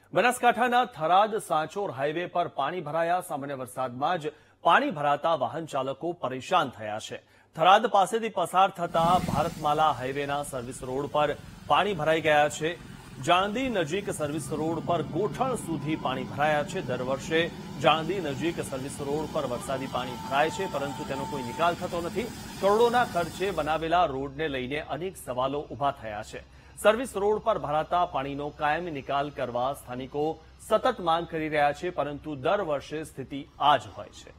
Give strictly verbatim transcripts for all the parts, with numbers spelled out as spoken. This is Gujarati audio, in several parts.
બનાસકાંઠાના થરાદ સાંચોર હાઈવે પર પાણી ભરાયા। સામાન્ય વરસાદમાં જ પાણી ભરાતા વાહન ચાલકો પરેશાન થયા છે। થરાદ પાસેથી પસાર થતા ભારતમાલા હાઈવેના સર્વિસ રોડ પર પાણી ભરાઈ ગયા છે। જાણદી નજીક સર્વિસ રોડ પર ગોઠણ સુધી પાણી ભરાયા છે। દર વર્ષે જાણદી નજીક સર્વિસ રોડ પર વરસાદી પાણી ભરાય છે, પરંતુ તેનો કોઈ નિકાલ થતો નથી। કરોડોના ખર્ચે બનાવેલા રોડને લઈને અનેક સવાલો ઉભા થયા છે। સર્વિસ રોડ પર ભરાતા પાણીનો કાયમી નિકાલ કરવા સ્થાનિકો સતત માંગ કરી રહ્યા છે, પરંતુ દર વર્ષે સ્થિતિ આ જ હોય છે।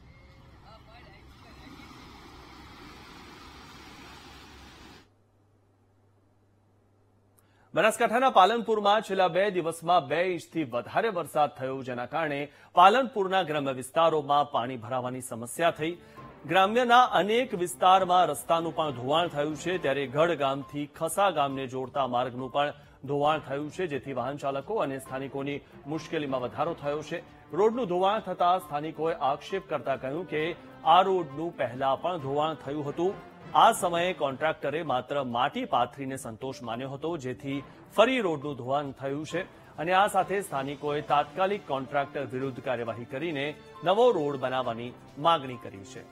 બનાસકાંઠાના પાલનપુરમાં છેલ્લા બે દિવસમાં બે ઇંચથી વધારે વરસાદ થયો, જેના કારણે પાલનપુરના ગ્રામ્ય વિસ્તારોમાં પાણી ભરાવાની સમસ્યા થઈ। ગ્રામ્યના અનેક વિસ્તારમાં રસ્તાનું પણ ધોવાણ થયું છે, ત્યારે ગઢ ગામથી ખસા ગામને જોડતા માર્ગનું પણ ધોવાણ થયું છે, જેથી વાહન ચાલકો અને સ્થાનિકોની મુશ્કેલીમાં વધારો થયો છે। રોડનું ધોવાણ થતા સ્થાનિકોએ આક્ષેપ કરતા કહ્યું કે આ રોડનું પહેલા પણ ધોવાણ થયું હતું। આ સમયે કોન્ટ્રાક્ટરે માત્ર માટી પાથરીને સંતોષ માન્યો હતો, જેથી ફરી રોડનું ધોવાણ થયું છે અને આ સાથે સ્થાનિકોએ તાત્કાલિક કોન્ટ્રાક્ટર વિરુદ્ધ કાર્યવાહી કરીને નવો રોડ બનાવવાની માંગણી કરી છે।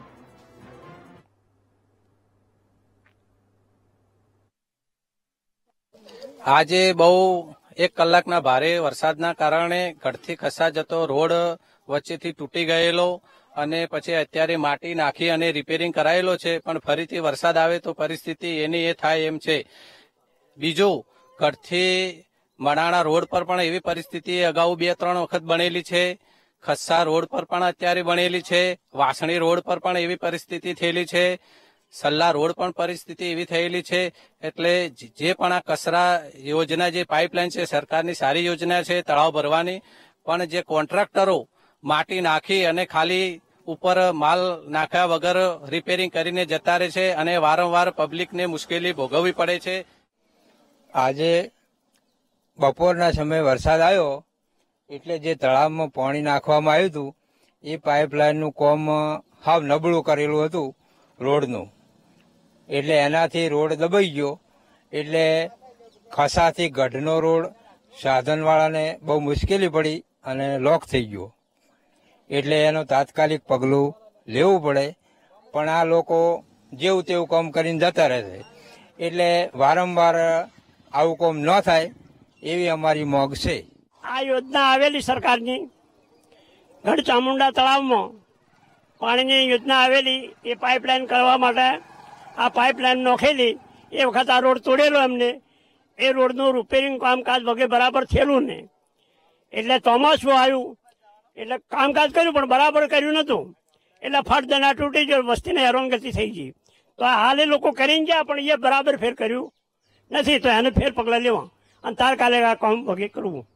આજે બહુ એક કલાકના ભારે વરસાદના કારણે ગઢથી ખસા જતો રોડ વચ્ચેથી તૂટી ગયેલો અને પછી અત્યારે માટી નાખી અને રિપેરિંગ કરાયેલો છે, પણ ફરીથી વરસાદ આવે તો પરિસ્થિતિ એની એ થાય એમ છે। બીજું, ગઢથી મણાણા રોડ પર પણ એવી પરિસ્થિતિ અગાઉ બે ત્રણ વખત બનેલી છે। ખસ્સા રોડ પર પણ અત્યારે બનેલી છે। વાસણી રોડ પર પણ એવી પરિસ્થિતિ થયેલી છે। સલ્લા રોડ પણ પરિસ્થિતિ એવી થયેલી છે। એટલે જે પણ આ કચરા યોજના જે પાઇપલાઇન છે, સરકારની સારી યોજના છે તળાવ ભરવાની, પણ જે કોન્ટ્રાક્ટરો માટી નાખી અને ખાલી ઉપર માલ નાખ્યા વગર રિપેરિંગ કરીને જતા રહે છે અને વારંવાર પબ્લિકને મુશ્કેલી ભોગવવી પડે છે। આજે બપોરના સમયે વરસાદ આવ્યો એટલે જે તળાવમાં પાણી નાખવામાં આવ્યું હતું એ પાઇપલાઇનનું કામ હાવ નબળું કરેલું હતું રોડનું, એટલે એનાથી રોડ દબાઈ ગયો। એટલે ખસાથી ગઢનો રોડ સાધનવાળાને બહુ મુશ્કેલી પડી અને લોક થઈ ગયો, એટલે એનું તાત્કાલિક પગલું લેવું પડે। પણ આ લોકો જેવું તેવું કામ કરીને જતા રહે છે, એટલે વારંવાર આવું કામ ન થાય એવી અમારી માંગ છે। આ યોજના આવેલી સરકારની ગઢ ચામુંડા તળાવમાં પાણીની યોજના આવેલી, એ પાઇપલાઇન કરવા માટે આ પાઇપલાઇન નોખેલી। એ વખત આ રોડ તોડેલો એમને, એ રોડનું રિપેરિંગ કામકાજ વગેરે બરાબર થયેલું ને, એટલે ચોમાસું આવ્યું એટલે કામકાજ કર્યું પણ બરાબર કર્યું નતું, એટલે ફટ દના તૂટી ગયો, વસ્તીને હેરાનગતિ થઈ ગઈ। તો આ હાલ એ લોકો કરીને ગયા પણ એ બરાબર ફેર કર્યું નથી, તો એને ફેર પગલાં લેવા અને તાર કાલે આ કામ વગેરે કરવું।